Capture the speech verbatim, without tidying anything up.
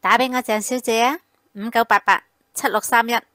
打俾我鄭小姐啊，五九八八七六三一。